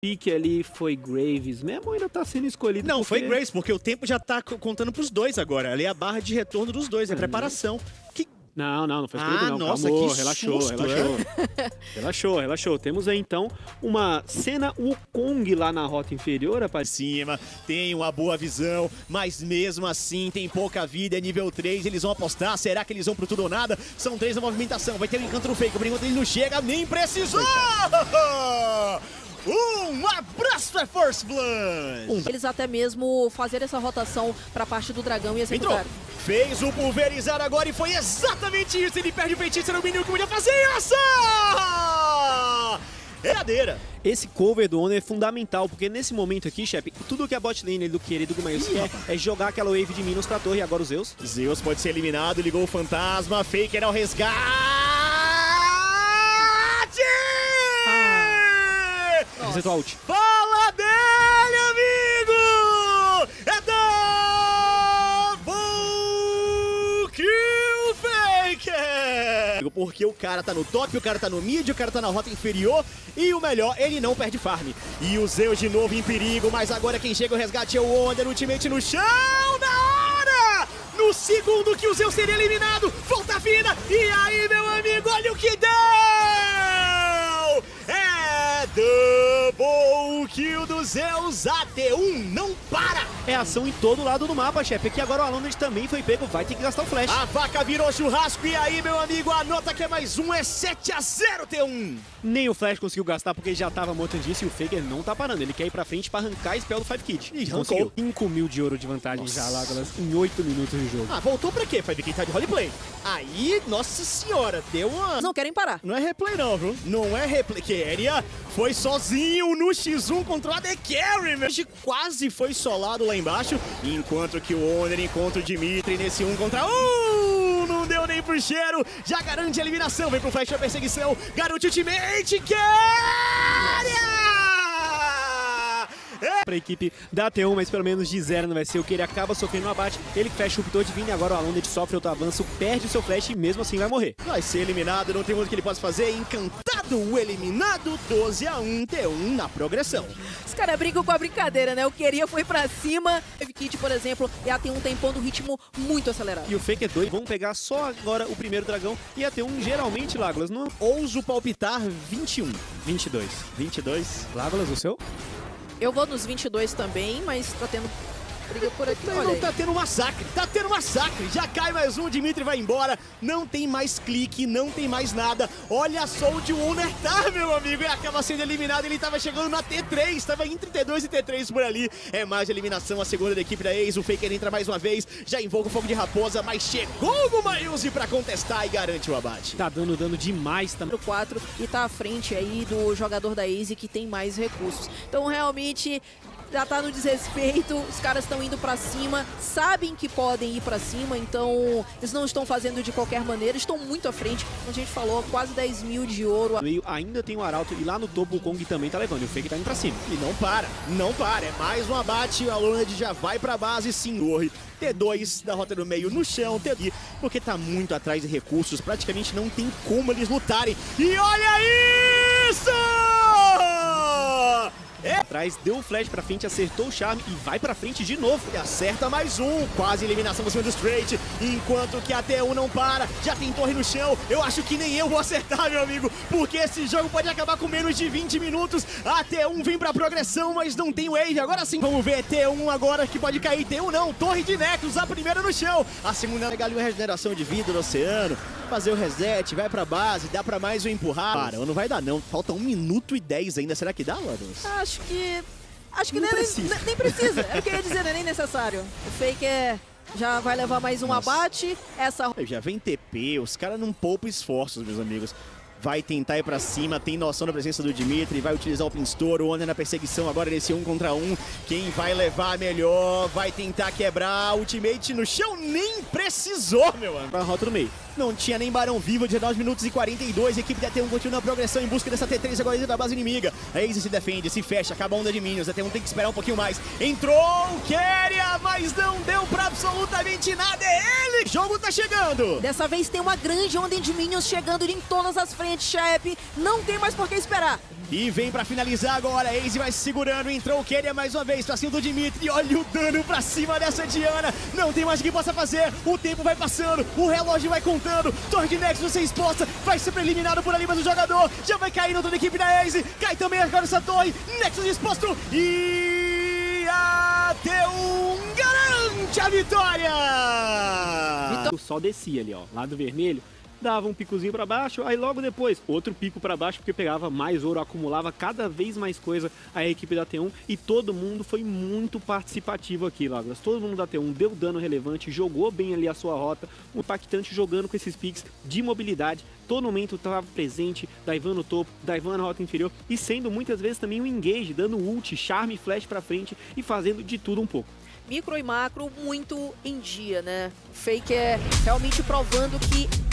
pique ali foi Graves mesmo ou ainda tá sendo escolhido? Não, porque... foi Graves, porque o tempo já tá contando pros dois agora. Ali é a barra de retorno dos dois, é preparação. Que... Não foi escolhido não. Nossa, Calmou, que relaxou, susto, relaxou. Temos aí então uma cena Wukong lá na rota inferior, rapaz. Cima, tem uma boa visão, mas mesmo assim tem pouca vida, é nível 3, eles vão apostar, será que eles vão pro tudo ou nada? São 3 na movimentação, vai ter um encanto no fake, por enquanto ele não chega, nem precisou! Um abraço é First Blood! Eles até mesmo fazerem essa rotação pra parte do dragão e executar. Fez o pulverizar agora e foi exatamente isso, ele perde o feitiço, era o menino que podia fazer isso! Eradeira. Esse cover do Honor é fundamental, porque nesse momento aqui, chefe, tudo que a bot lane do querido Gumayus quer é jogar aquela wave de Minions pra torre. E agora o Zeus. Zeus pode ser eliminado, ligou o fantasma, Faker ao resgate! Resetou ult. Fala dele, amigo! É double kill Faker! Porque o cara tá no top, o cara tá no mid, o cara tá na rota inferior e o melhor, ele não perde farm. E o Zeus de novo em perigo, mas agora quem chega o resgate é o Wonder, ultimate no chão, da hora! No segundo que o Zeus seria eliminado, volta fina, e aí, meu amigo, olha o que deu! É double kill do Zeus, AT1 não para! É ação em todo lado do mapa, chefe. Aqui agora o Alonso também foi pego, vai ter que gastar o flash. A vaca virou churrasco, e aí, meu amigo, a nota que é mais um, é 7-0 T1. Nem o flash conseguiu gastar porque já tava morto disso e o Faker não tá parando. Ele quer ir pra frente pra arrancar a spell do 5Kit. E conseguiu. 5 mil de ouro de vantagem já, Legolas, em 8 minutos de jogo. Ah, voltou pra quê? 5Kit tá de roleplay. Aí, nossa senhora, deu uma... Não querem parar. Não é replay não, viu? Não é replay. Keria foi sozinho no X1 contra o AD Carry, meu. Quase foi solado lá embaixo, enquanto que o Honor encontra o Dimitri nesse 1 contra 1. Não deu nem pro cheiro, já garante a eliminação. Vem pro flash da perseguição, garante o ultimate, Keria! Pra equipe da T1, mas pelo menos de 0 não vai ser o que ele acaba sofrendo no abate. Ele fecha o Uptor Divine e agora o Alonso sofre outro avanço, perde o seu flash e mesmo assim vai morrer. Vai ser eliminado, não tem muito que ele possa fazer. Encantado, eliminado, 12-1, T1 na progressão. Os caras brincam com a brincadeira, né? O Keria foi pra cima. O Kit, por exemplo, e a T1 tem pondo o ritmo muito acelerado. E o Faker 2 vão pegar só agora o primeiro dragão e a T1 geralmente, Legolas, não... Ouso palpitar 21. 22. 22. Legolas, o seu? Eu vou nos 22 também, mas tá tendo briga por aqui. Olha aí. Tá tendo massacre, já cai mais um, Dimitri vai embora, não tem mais clique, não tem mais nada, olha só onde o Honor tá, meu amigo, e acaba sendo eliminado, ele tava chegando na T3, tava entre T2 e T3 por ali, é mais eliminação, a segunda da equipe da Ace, o Faker entra mais uma vez, já invoca o fogo de raposa, mas chegou o Gumayusi pra contestar e garante o abate. Tá dando dano demais também. 4 e tá à frente aí do jogador da Ace que tem mais recursos. Então realmente já tá no desrespeito, os caras estão indo pra cima, sabem que podem ir pra cima, então eles não estão fazendo de qualquer maneira, estão muito à frente, como a gente falou, quase 10 mil de ouro. No meio ainda tem o Arauto e lá no topo o Kong também tá levando, e o Fake tá indo pra cima. E não para, é mais um abate, a Loned já vai pra base, senhor. T2 da rota do meio no chão, T2, porque tá muito atrás de recursos, praticamente não tem como eles lutarem. E olha isso! Atrás, deu o flash pra frente, acertou o charme e vai pra frente de novo. E acerta mais um, quase eliminação por cima do Straight, enquanto que a T1 não para, já tem torre no chão, eu acho que nem eu vou acertar, meu amigo, porque esse jogo pode acabar com menos de 20 minutos, a T1 vem pra progressão, mas não tem wave, agora sim, vamos ver, T1 agora que pode cair, T1 não, torre de Necros, a primeira no chão, a segunda legal uma regeneração de vida no oceano, fazer o reset, vai pra base, dá pra mais um empurrar, para, não vai dar não, falta 1 minuto e 10 ainda, será que dá, Lados? Acho que nem precisa. É o que eu ia dizer, não é nem necessário. O Faker já vai levar mais um abate. Já vem TP, os caras não poupam esforços, meus amigos. Vai tentar ir pra cima, tem noção da presença do Dimitri, vai utilizar o Pinstour, o Honor na perseguição agora nesse 1 contra 1. Quem vai levar melhor, vai tentar quebrar, ultimate no chão, nem precisou, meu amigo. Pra rota do meio. Não tinha nem Barão vivo, 19 minutos e 42, a equipe da T1 continua a progressão em busca dessa T3 agora dentro da base inimiga. A Ace se defende, se fecha, acaba a onda de minions, a T1 tem que esperar um pouquinho mais. Entrou o Keria, mas não deu pra absolutamente nada, é ele! O jogo tá chegando! Dessa vez tem uma grande onda de minions chegando em todas as frentes. frente, Shep. Não tem mais por que esperar. E vem pra finalizar agora, a Ace vai se segurando, entrou o Keria mais uma vez pra cima do Dimitri, olha o dano pra cima dessa Diana, não tem mais o que possa fazer, o tempo vai passando, o relógio vai contando, Torre de Nexus sem exposta, vai ser eliminado por ali, mas o jogador já vai cair no toda a equipe da Ace, cai também agora essa torre, Nexus exposto e a T1 garante a vitória! O sol descia ali, ó, lado vermelho. Dava um picozinho pra baixo, aí logo depois outro pico pra baixo, porque pegava mais ouro, acumulava cada vez mais coisa a equipe da T1 e todo mundo foi muito participativo aqui, Douglas. Todo mundo da T1 deu dano relevante, jogou bem ali a sua rota, o impactante jogando com esses picks de mobilidade, todo momento estava presente, Daivan no topo, Daivan na rota inferior e sendo muitas vezes também um engage, dando ult, charme, flash pra frente e fazendo de tudo um pouco. Micro e macro muito em dia, né? O Faker realmente provando que